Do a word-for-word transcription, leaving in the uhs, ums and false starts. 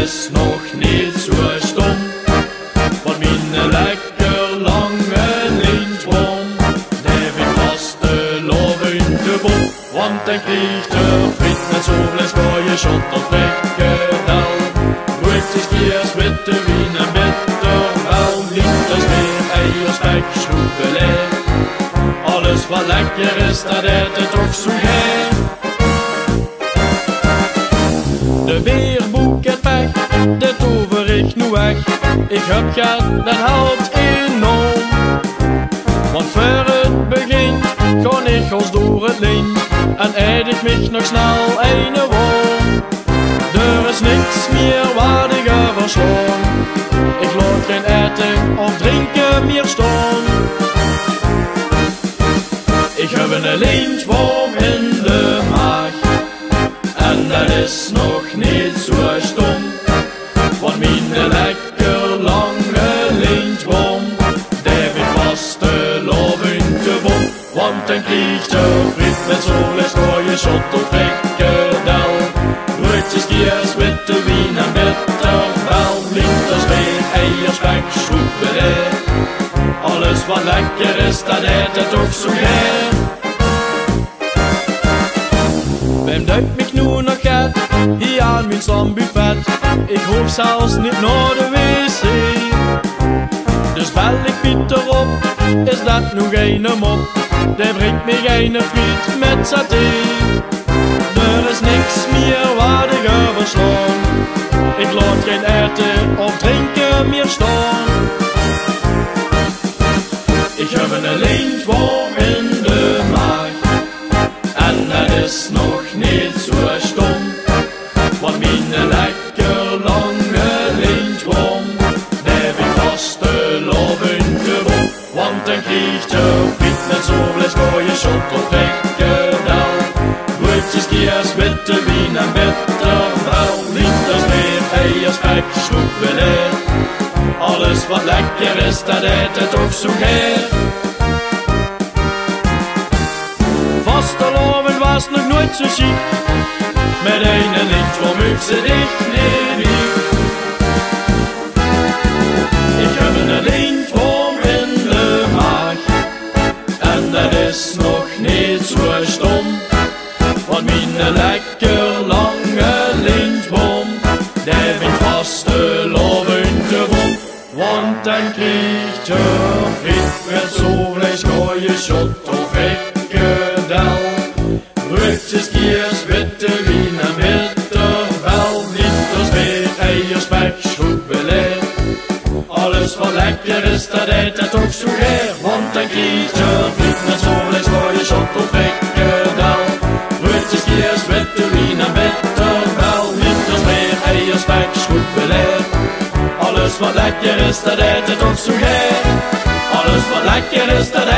is nog niet zo stom. Want mijn lekker lange lintjworm, die vindt vastelaovend de bom. Want dan krijgt er friet met zoveel schooien, shot of frikkedel. Broodjes, kiers, witte wien en bitterwel. Lintjes, meer eier, spek, schroebelee. Alles wat lekker is, dat eet het toch zo geil. De beerboek het weg, dit over ik nu weg. Ik heb gehad, dat helpt enorm. Want voor het begin ga ik als door het lint en eet ik mich nog snel een worm. Er is niks meer waar ik over slaan. Ik laat geen eten of drinken meer staan. Ik heb een lintjworm in de maag en dat is nog niet zo stom. Want mijn lekker lange lintjworm, die vindt vastelaovend de bom. Want dan krijgt je friet met zoveel schooien, shot of frikkedel. Broodjes, kiers, witte wien en bitterwel. Lintjes, meer eier, spek, schroebelee. Alles wat lekker is, dat eet het toch zo geil. Wem duikt mich nu nog gaat, hier aan mijn stambuffet. Ik hoef zelfs niet naar de wc. Dus bel ik Pieter op, is dat nog een mop? Die brengt me geen friet met saté. Er is niks meer waar ik over slaan. Ik laat geen eten of drinken meer staan. Ik heb een lintjworm in de maag en dat is nog niet zo stom. Want mijn lekker lange lintjworm, die vindt vastelaovend de bom. Want dan krijgt je friet met zoveel schooien, shot of frikkedel. Broodjes, kiers, witte wien en bitterwel. Lintjes, meer eier, spek, schroebelee. Alles wat lekker is, dat eet het toch zo geil. Vastelaovend was nog nooit zo chic. Met een lintjworm moet ze dicht niet. Ik heb een lintjworm in de maag en dat is nog niet zo stom. Want mijn lekker lange lintjworm, die vindt vastelaovend de bom. Want dan krijgt je friet met zoveel schooien, shot of frikkedel. Broodjes, kiers, witte wien en bitterwel. Lintjes, meer eier, spek, schroebelee. Alles wat lekker is, dat eet het toch zo geil. Want dan krijgt je friet met zoveel schooien, shot of frikkedel. Broodjes, kiers, witte wien en bitterwel. Lintjes, meer eier, spek, schroebelee. Alles wat lekker is, dat eet het toch zo geil. Alles wat lekker is, dat